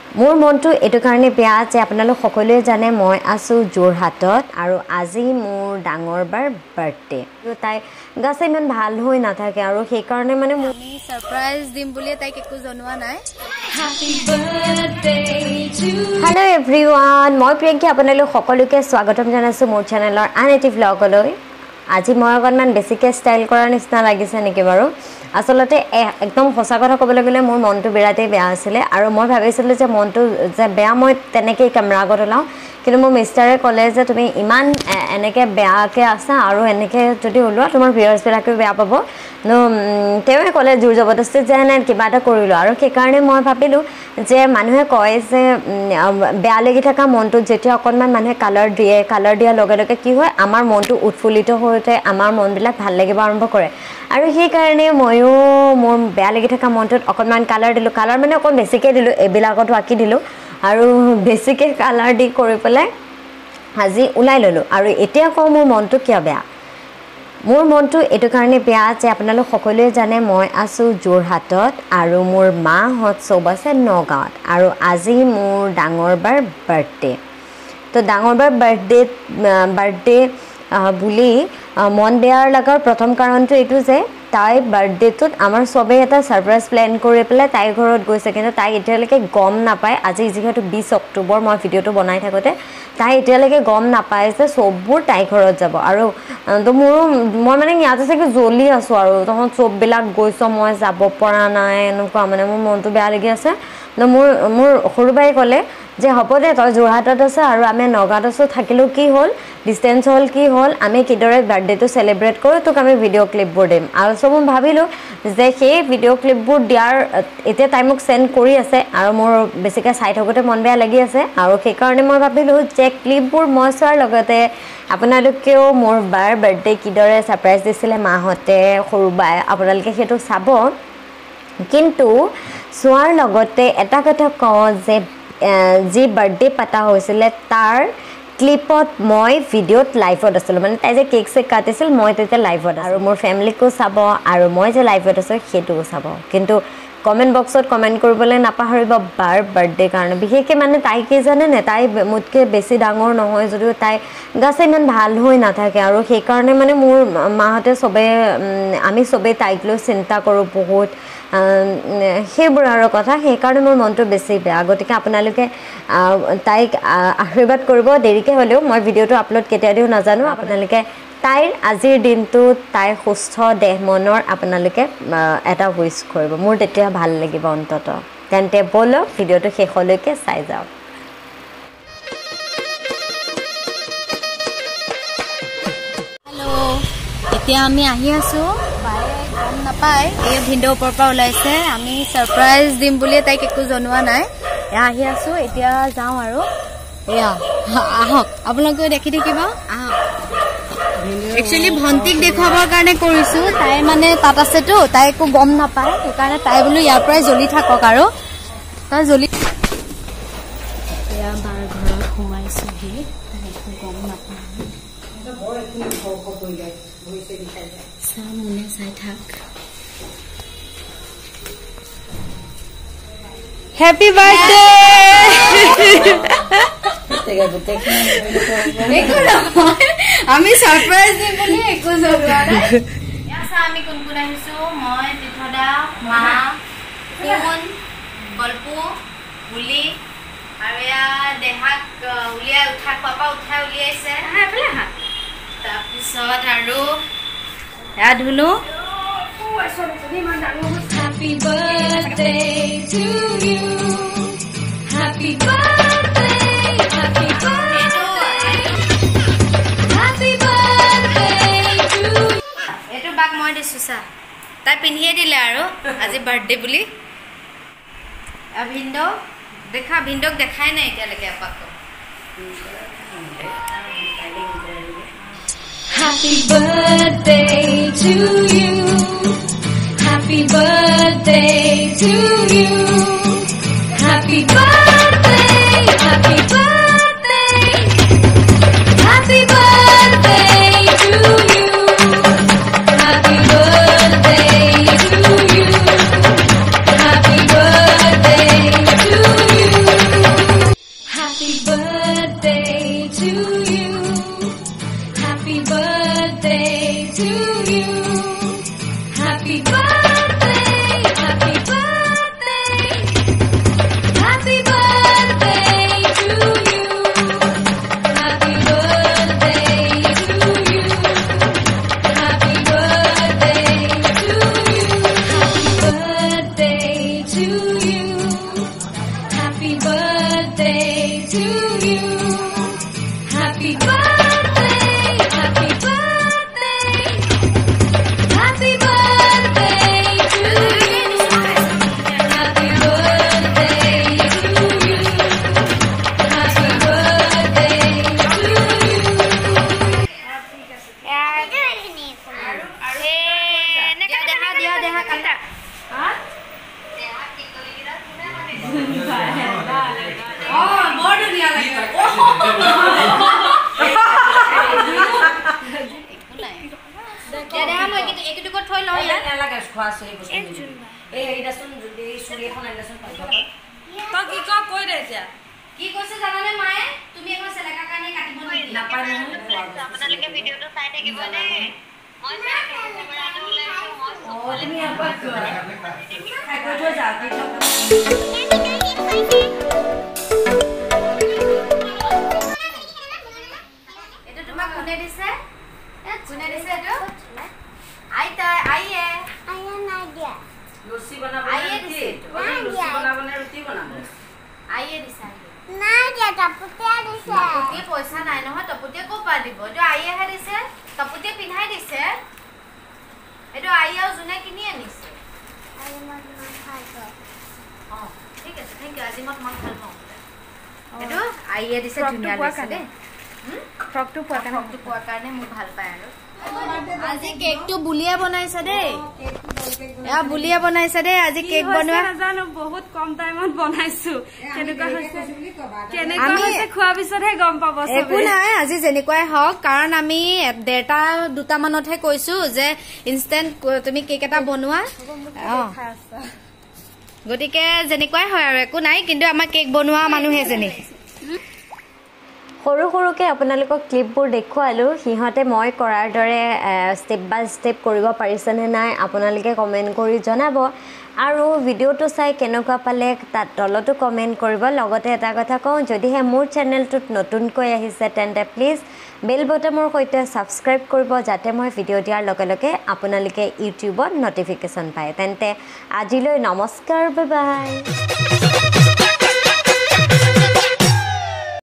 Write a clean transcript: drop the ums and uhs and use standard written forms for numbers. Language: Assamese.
মোৰ মনটো এটো কাৰণে বেয়া যে আপোনালোক সকলোৱে জানে মই আছো যোৰহাটত আৰু আজি মোৰ ডাঙৰ বাৰ বাৰ্থডে তাই গাছে ইমান ভাল হৈ নাথাকে আৰু সেই কাৰণে মানে আমি সাৰপ্ৰাইজ দিম বুলি তাইক একো জনোৱা নাই হেল্ল' এভৰিৱান মই প্ৰিয়ংকি আপোনালোক সকলোকে স্বাগতম জনাইছো মোৰ চেনেলৰ আন এটি ভ্লগলৈ আজি মই অকণমান বেছিকৈ ষ্টাইল কৰাৰ নিচিনা লাগিছে নেকি বাৰু আসলতে একদম সঁচা কথা ক'বলৈ গ'লে মোৰ মনটো বিৰাটেই বেয়া আছিলে আৰু মই ভাবিছিলোঁ যে মনটো যে বেয়া মই তেনেকেই কেমেৰা আগত ওলাওঁ কিন্তু মোৰ মিষ্টাৰে ক'লে যে তুমি ইমান এনেকৈ বেয়াকৈ আছা আৰু এনেকৈ যদি ওলোৱা তোমাৰ ভিউৱাৰ্ছবিলাকেও বেয়া পাব তেওঁৱে ক'লে জোৰ জবৰদস্তি যে এনে কিবা এটা কৰিলোঁ আৰু সেইকাৰণে মই ভাবিলোঁ যে মানুহে কয় যে বেয়া লাগি থকা মনটোত যেতিয়া অকণমান মানুহে কালাৰ দিয়াৰ লগে লগে কি হয় আমাৰ মনটো উৎফুল্লিত হৈ উঠে আমাৰ মনবিলাক ভাল লাগিব আৰম্ভ কৰে আৰু সেইকাৰণে ময়ো মোৰ বেয়া লাগি থকা মনটোত অকণমান কালাৰ দিলোঁ কালাৰ মানে অকণ বেছিকৈ দিলোঁ এইবিলাকতো আঁকি দিলোঁ আৰু বেছিকৈ কালাৰ দি কৰি পেলাই আজি ওলাই ল'লোঁ আৰু এতিয়া কওঁ মোৰ মনটো কিয় বেয়া মোৰ মনটো এটো কাৰণে বেয়া যে আপোনালোক সকলোৱে জানে মই আছো যোৰহাটত আৰু মোৰ মাহঁত চব আছে নগাঁৱত আৰু আজি মোৰ ডাঙৰ বাৰ বাৰ্থডে তো ডাঙৰ বাৰ বাৰ্থডে বুলি মন বেয়াৰ লগাৰ প্ৰথম কাৰণটো এইটো যে তাই বাৰ্থডেটোত আমাৰ সবে এটা সাৰপ্ৰাইজ প্ল্যান কৰি পেলাই তাইৰ ঘৰত গৈছে কিন্তু তাই এতিয়ালৈকে গম নাপায় আজি যিহেতু 20 অক্টোবৰ মই ভিডিঅ'টো বনাই থাকোঁতে তাই এতিয়ালৈকে গম নাপায় যে সববোৰ তাইৰ ঘৰত যাব আৰু তো মই মানে ইয়াতে চাগে জ্বলি আছোঁ আৰু তহঁত সববিলাক গৈছ মই যাব পৰা নাই এনেকুৱা মানে মোৰ মনটো বেয়া লাগি আছে মোৰ সৰু বাই ক'লে যে হ'ব দে তই যোৰহাটত আছে আৰু আমি নগাঁৱত আছোঁ থাকিলেও কি হ'ল ডিষ্টেঞ্চ হ'ল কি হ'ল আমি কিদৰে বাৰ্থডেটো চেলিব্ৰেট কৰোঁ তোক আমি ভিডিঅ' ক্লিপবোৰ দিম আৰু চব মই ভাবিলোঁ যে সেই ভিডিঅ' ক্লিপবোৰ দিয়াৰ এতিয়া তাই মোক চেণ্ড কৰি আছে আৰু মোৰ বেছিকৈ চাই থাকোঁতে মন বেয়া লাগি আছে আৰু সেইকাৰণে মই ভাবিলোঁ যে ক্লিপবোৰ মই চোৱাৰ লগতে আপোনালোকেও মোৰ বাৰ বাৰ্থডে কিদৰে ছাৰপ্ৰাইজ দিছিলে মাহঁতে সৰু বাই আপোনালোকে সেইটো চাব কিন্তু চোৱাৰ লগতে এটা কথা কওঁ যে যি বাৰ্থডে পাতা হৈছিলে তাৰ ক্লিপত মই ভিডিঅ'ত লাইভত আছিলোঁ মানে তাই যে কেক চেক কাটিছিল মই তেতিয়া লাইভত আৰু মোৰ ফেমিলিকো চাব আৰু মই যে লাইভত আছোঁ সেইটোও চাব কিন্তু কমেণ্ট বক্সত কমেণ্ট কৰিবলৈ নাপাহৰিব বাৰ বাৰ্থডে কাৰণে বিশেষকৈ মানে তাই কি জানেনে তাই মোতকৈ বেছি ডাঙৰ নহয় যদিও তাই গাছে ইমান ভাল হৈ নাথাকে আৰু সেইকাৰণে মানে মোৰ মাহঁতে আমি চবেই তাইক লৈ চিন্তা কৰোঁ বহুত সেইবোৰ আৰু কথা সেইকাৰণে মোৰ মনটো বেছি বেয়া গতিকে আপোনালোকে তাইক আশীৰ্বাদ কৰিব দেৰিকৈ হ'লেও মই ভিডিঅ'টো আপলোড কেতিয়া দিওঁ নাজানো আপোনালোকে তাইৰ আজিৰ দিনটোত তাইৰ সুস্থ দেহ মনৰ আপোনালোকে এটা উইচ কৰিব মোৰ তেতিয়া ভাল লাগিব অন্তত তেন্তে ব'লক ভিডিঅ'টো শেষলৈকে চাই যাওক হেল্ল' এতিয়া আমি আহি আছোঁ বায়ে গম নাপায় এই ভিডিঅ'ৰ ওপৰৰ পৰা ওলাইছে আমি সাৰপ্ৰাইজ দিম বুলিয়ে তাইক একো জনোৱা নাই এয়া আহি আছোঁ এতিয়া যাওঁ আৰু এয়া আহক আপোনালোকেও দেখি থাকিব আহক একচুৱেলি ভণ্টিক দেখুৱাবৰ কাৰণে কৰিছোঁ তাই মানে তাত আছেতো তাই একো গম নাপায় সেইকাৰণে তাই বোলো ইয়াৰ পৰাই জ্বলি থাকক আৰু তাই জ্বলি এয়া বাৰ ঘৰত সোমাইছোহি তাই একো গম নাপায় চা মনে চাই থাক হেপী বাৰ্থডে আমি সাৰপ্ৰাইজ দিম বুলি একো জনোৱা নাই আমি কোন কোন আহিছোঁ মই তীৰ্থদা মা কোন বলপু বুলি আৰু এয়া দেহাক উলিয়াই উঠাই খোৱাৰ উঠাই উলিয়াইছে তাৰপিছত আৰু এয়া ধুনু Happy birthday to you Happy birthday Happy birthday Happy birthday to you এটো বাক মই দিছো সা তাই পিন্ধিয়ে দিলে আৰু আজি বাৰ্থডে বুলি ভিন্দ দেখা ভিন্দক দেখাই নাই এতিয়ালৈকে আপাক Happy birthday to you Happy birthday to you Happy birthday Happy birthday Happy birthday to you Happy birthday to you Happy birthday to you বৰ ধুনীয়া লাগিছে এইটো থৈ লওঁ নালাগে খোৱা চহি বস্তু এই দেচোন এই চুৰি এখন আনিলেচোন তই কি ক কৈ দে এতিয়া কি কৈছে জানানে মায়ে তুমি এখন চেলেকা কাৰণে কাটিব নাপায় নহয় আপোনালোকে ভিডিঅ'টো চাই থাকিব দেই মই কেমেৰাটো ওলাইছো মই তুমি আপা খাই কৈ থৈ যা এইটো তোমাক কোনে দিছে এইটো আইতা আইয়ে নাই দিয়া লুচি বনাব আইয়ে দিছে লুচি বনাবনে ৰুটি বনাব আইয়ে দিছে নাই দিয়া তপুতিয়া দিছে তপুতিয়ে পইচা নাই নহয় তপুতিয়ে ক'ৰ পৰা দিব এইটো আইয়েহে দিছে তপুতিয়ে পিন্ধাই দিছে এইটো আইয়ে আৰু যোনে কিনি আনিছে অঁ ঠিক আছে থেংক ইউ আজি মই তোমাক ভাল পাওঁ এইটো আইয়ে দিছে ধুনীয়া লাগিছে দেই ফ্ৰকটো পোৱাৰ কাৰণে মোক ভাল পায় আৰু আজি কেকটো বুলিয়া বনাইছে দেই এয়া বুলিয়া বনাইছে দেই আজি কেক বনোৱা নাজানো বহুত কম টাইমত বনাইছো কেনেকুৱা হৈছে খোৱাৰ পিছতহে গম পাব একো নাই আজি যেনেকুৱাই হওক কাৰণ আমি 1:30-2টা মানতহে কৈছো যে ইনষ্টেণ্ট তুমি কেক এটা বনোৱা গতিকে যেনেকুৱাই হয় আৰু একো নাই কিন্তু আমাৰ কেক বনোৱা মানুহে যেনে সৰু সৰুকৈ আপোনালোকক ক্লিপবোৰ দেখুৱালোঁ সিহঁতে মই কৰাৰ দৰে ষ্টেপ বাই ষ্টেপ কৰিব পাৰিছেনে নাই আপোনালোকে কমেণ্ট কৰি জনাব আৰু ভিডিঅ'টো চাই কেনেকুৱা পালে তাত তলতো কমেণ্ট কৰিব লগতে এটা কথা কওঁ যদিহে মোৰ চেনেলটোত নতুনকৈ আহিছে তেন্তে প্লিজ বেল বটনৰ সৈতে ছাবস্ক্ৰাইব কৰিব যাতে মই ভিডিঅ' দিয়াৰ লগে লগে আপোনালোকে ইউটিউবত নটিফিকেশ্যন পায় তেন্তে আজিলৈ নমস্কাৰ বাই বাই